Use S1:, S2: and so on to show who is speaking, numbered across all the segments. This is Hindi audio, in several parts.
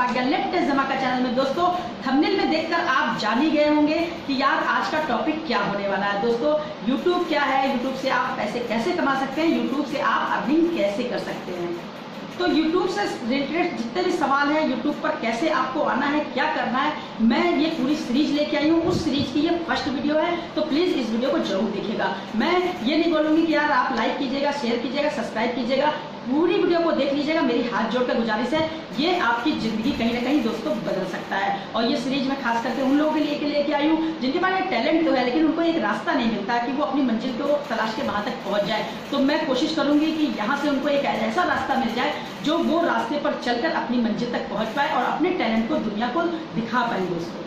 S1: आ गया लेटेस्ट धमाका चैनल में। दोस्तों थंबनेल में देखकर आप जान ही गए होंगे कि यार आज का टॉपिक क्या होने वाला है। दोस्तों यूट्यूब क्या है, यूट्यूब से आप पैसे कैसे कमा सकते हैं, यूट्यूब से आप अर्निंग कैसे कर सकते हैं। तो YouTube से रिलेटेड जितने भी सवाल हैं, YouTube पर कैसे आपको आना है, क्या करना है, मैं ये पूरी सीरीज लेके आई हूँ। उस सीरीज की ये फर्स्ट वीडियो है, तो प्लीज इस वीडियो को जरूर देखिएगा। मैं ये नहीं बोलूंगी कि यार आप लाइक कीजिएगा, शेयर कीजिएगा, सब्सक्राइब कीजिएगा, पूरी वीडियो को देख लीजिएगा। मेरी हाथ जोड़कर गुजारिश है, ये आपकी जिंदगी कहीं ना कहीं दोस्तों बदल सकता है। और ये सीरीज में खास करके उन लोगों के लिए लेके आई हूँ जिनके पास टैलेंट तो है लेकिन उनको एक रास्ता नहीं मिलता कि वो अपनी मंजिल को तलाश के वहां तक पहुंच जाए। तो मैं कोशिश करूंगी कि यहाँ से उनको एक ऐसा रास्ता मिल जाए जो वो रास्ते पर चलकर अपनी मंजिल तक पहुंच पाए और अपने टैलेंट को दुनिया को दिखा पाए दोस्तों।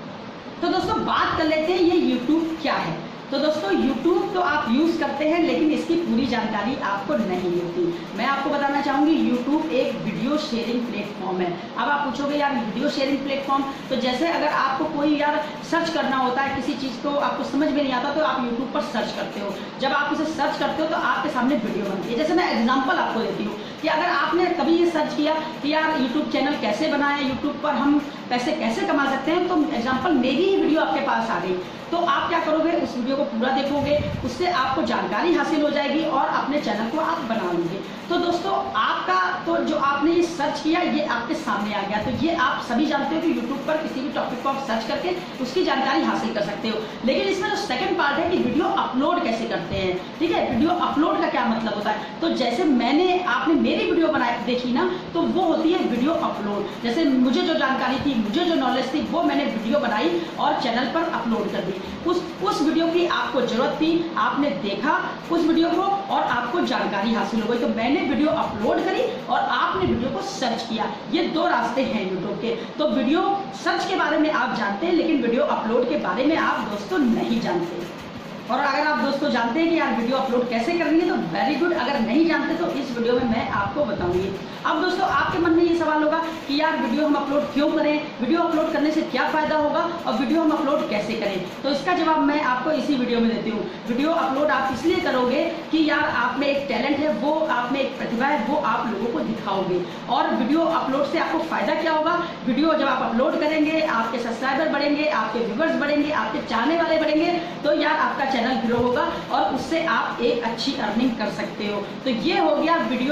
S1: तो दोस्तों बात कर लेते हैं ये यूट्यूब क्या है। तो दोस्तों YouTube तो आप यूज करते हैं लेकिन इसकी पूरी जानकारी आपको नहीं होती। मैं आपको बताना चाहूंगी YouTube एक वीडियो शेयरिंग प्लेटफॉर्म है। अब आप पूछोगे यार वीडियो शेयरिंग प्लेटफॉर्म, तो जैसे अगर आपको कोई यार सर्च करना होता है किसी चीज को, आपको समझ में नहीं आता तो आप YouTube पर सर्च करते हो। जब आप उसे सर्च करते हो तो आपके सामने वीडियो बनती है। जैसे मैं एग्जाम्पल आपको देती हूँ कि अगर आपने कभी ये सर्च किया कि यार यूट्यूब चैनल कैसे बनाए, यूट्यूब पर हम पैसे कैसे कमा सकते हैं, तो एग्जाम्पल मेरी ही वीडियो आपके पास आ गई, तो आप क्या करोगे, उस वीडियो को पूरा देखोगे, उससे आपको जानकारी हासिल हो जाएगी और अपने चैनल को आप बना लोगे। तो दोस्तों आपका तो जो आपने ये सर्च किया ये आपके सामने आ गया। तो ये आप सभी जानते हो कि यूट्यूब पर किसी भी टॉपिक को आप सर्च करके उसकी जानकारी हासिल कर सकते हो। लेकिन इसमें जो सेकंड पार्ट है कि वीडियो अपलोड कैसे करते हैं। ठीक है, वीडियो अपलोड का क्या मतलब होता है, तो जैसे आपने मेरी वीडियो बनाई देखी ना, तो वो होती है वीडियो अपलोड। जैसे मुझे जो जानकारी थी, मुझे जो नॉलेज थी, वो मैंने वीडियो बनाई और चैनल पर अपलोड कर दी। उस वीडियो की आपको जरूरत थी, आपने देखा उस वीडियो को और आपको जानकारी हासिल हो गई, तो मैंने वीडियो अपलोड करी और आपने वीडियो को सर्च किया। ये दो रास्ते हैं यूट्यूब के। तो वीडियो सर्च के बारे में आप जानते हैं लेकिन वीडियो अपलोड के बारे में आप दोस्तों नहीं जानते। और अगर आप दोस्तों जानते हैं कि यार वीडियो अपलोड कैसे करनी है तो वेरी गुड, अगर नहीं जानते तो इस वीडियो में मैं आपको बताऊंगी। अब दोस्तों आपके मन में ये सवाल होगा कि यार वीडियो हम अपलोड क्यों करें, वीडियो अपलोड करने से क्या फायदा होगा और वीडियो हम अपलोड कैसे करें। तो इसका जवाब मैं आपको इसी वीडियो में देती हूँ। वीडियो अपलोड आप इसलिए करोगे कि यार आप में एक टैलेंट है, वो आप में एक प्रतिभा है, वो आप लोगों को दिखाओगे। और वीडियो अपलोड से आपको फायदा क्या होगा, वीडियो जब आप अपलोड करेंगे आपके सब्सक्राइबर बढ़ेंगे, आपके व्यूवर्स बढ़ेंगे, आपके चाहने वाले बढ़ेंगे, तो यार आपका चैनल ग्रो होगा और उससे आप एक अच्छी अर्निंग कर सकते हो। तो ये हो गया वीडियो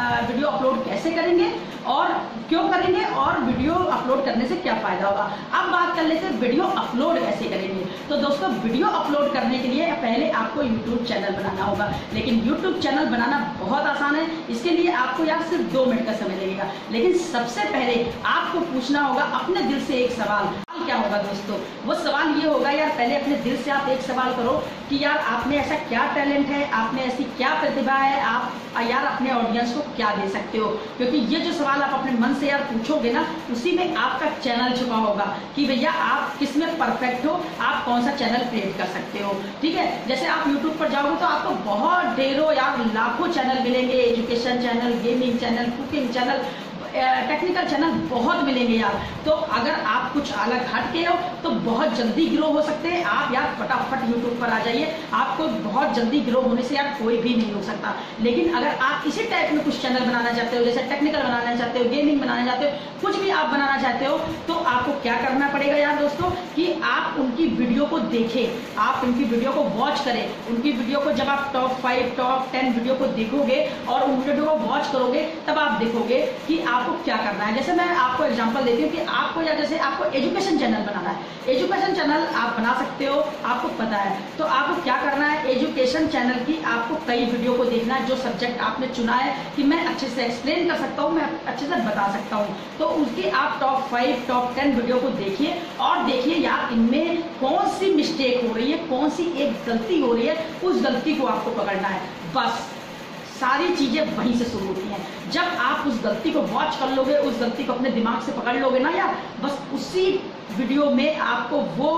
S1: अपलोड कैसे करेंगे और क्यों करेंगे और वीडियो अपलोड करने से क्या फायदा होगा। अब बात कर लेते हैं वीडियो अपलोड कैसे करेंगे। तो दोस्तों वीडियो अपलोड करने के लिए पहले आपको यूट्यूब चैनल बनाना होगा, लेकिन यूट्यूब चैनल बनाना बहुत आसान है। इसके लिए आपको यार सिर्फ 2 मिनट का समय लगेगा। लेकिन सबसे पहले आपको पूछना होगा अपने दिल से एक सवाल। क्या होगा दोस्तों, वो सवाल ये होगा, यार पहले अपने दिल से आप एक सवाल करो कि यार आप में ऐसा क्या टैलेंट है, आप में ऐसी क्या प्रतिभा है, आप यार अपने ऑडियंस को क्या दे सकते हो। क्योंकि ये जो सवाल आप अपने मन से यार पूछोगे ना, उसी में आपका चैनल छुपा होगा कि भैया आप किस में परफेक्ट हो, आप कौन सा चैनल क्रिएट कर सकते हो। ठीक है, जैसे आप यूट्यूब पर जाओगे तो आपको बहुत ढेरों यार लाखों चैनल मिलेंगे, education channel, gaming channel, cooking channel, technical channel बहुत मिलेंगे यार। तो अगर आप कुछ अलग हट के हो तो बहुत जल्दी ग्रो हो सकते हैं आप। यार फटाफट यूट्यूब पर आ जाइए, आपको बहुत जल्दी ग्रो होने से यार कोई भी नहीं हो सकता। लेकिन अगर आप इसी टाइप में कुछ चैनल बनाना चाहते हो, जैसे टेक्निकल बनाना चाहते हो, गेमिंग बनाना चाहते हो, कुछ भी आप बनाना चाहते हो, तो आपको क्या करना पड़ेगा यार दोस्तों कि आप उनकी वीडियो को देखें, आप उनकी वीडियो को वॉच करें। उनकी वीडियो को जब आप टॉप 5 टॉप 10 वीडियो को देखोगे और उन वीडियो को वॉच करोगे, तब आप देखोगे कि आपको क्या करना है। जैसे मैं आपको एग्जांपल देती हूँ कि आपको या जैसे आपको एजुकेशन चैनल बनाना है, एजुकेशन चैनल आप बना सकते हो, आपको पता है। तो आपको क्या करना है, एजुकेशन चैनल की आपको कई वीडियो को देखना है, जो सब्जेक्ट आपने चुना है कि मैं अच्छे से एक्सप्लेन कर सकता हूँ, मैं अच्छे से बता सकता हूँ, तो उसकी आप टॉप 5 टॉप 10 वीडियो को देखिए और देखिए यार इनमें कौन सी मिस्टेक हो रही है, कौन सी एक गलती हो रही है, उस गलती को आपको पकड़ना है। बस सारी चीजें वहीं से शुरू होती हैं। जब आप उस गलती को वॉच कर लोगे, उस गलती को अपने दिमाग से पकड़ लोगे ना यार, बस उसी वीडियो में आपको वो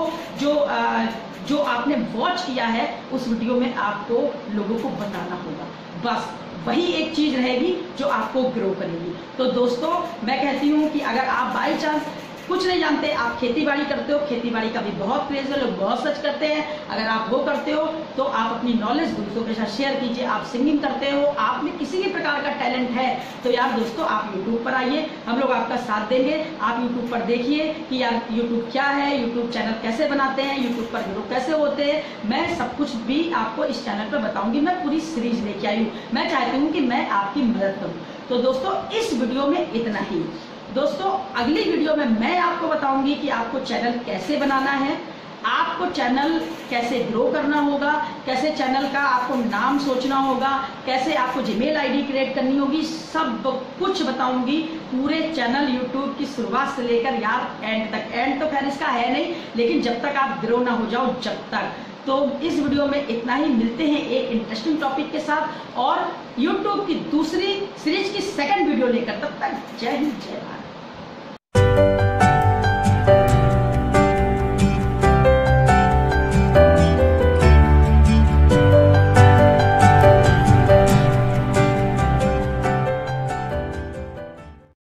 S1: जो आपने वॉच किया है उस वीडियो में आपको लोगों को बताना होगा। बस वही एक चीज रहेगी जो आपको ग्रो करेगी। तो दोस्तों मैं कहती हूँ कि अगर आप बाई चांस कुछ नहीं जानते, आप खेती बाड़ी करते हो, खेती बाड़ी का भी बहुत क्रेज है, लोग बहुत सर्च करते हैं। अगर आप वो करते हो तो आप अपनी नॉलेज दूसरों के साथ शेयर कीजिए। आप सिंगिंग करते हो, आप में किसी भी प्रकार का टैलेंट है तो यार दोस्तों आप यूट्यूब पर आइए, हम लोग आपका साथ देंगे। आप यूट्यूब पर देखिए कि यार यूट्यूब क्या है, यूट्यूब चैनल कैसे बनाते हैं, यूट्यूब पर ग्रो कैसे होते हैं। मैं सब कुछ भी आपको इस चैनल पर बताऊंगी। मैं पूरी सीरीज लेके आई हूँ, मैं चाहती हूँ कि मैं आपकी मदद करूँ। तो दोस्तों इस वीडियो में इतना ही। दोस्तों अगली वीडियो में मैं आपको बताऊंगी कि आपको चैनल कैसे बनाना है, आपको चैनल कैसे ग्रो करना होगा, कैसे चैनल का आपको नाम सोचना होगा, कैसे आपको जीमेल आईडी क्रिएट करनी होगी, सब कुछ बताऊंगी। पूरे चैनल यूट्यूब की शुरुआत से लेकर यार एंड तक। एंड तो खैर इसका है नहीं, लेकिन जब तक आप ग्रो ना हो जाओ, जब तक। तो इस वीडियो में इतना ही। मिलते हैं एक इंटरेस्टिंग टॉपिक के साथ और यूट्यूब की दूसरी सीरीज की सेकंड वीडियो लेकर। तब तक जय हिंद, जय भारत।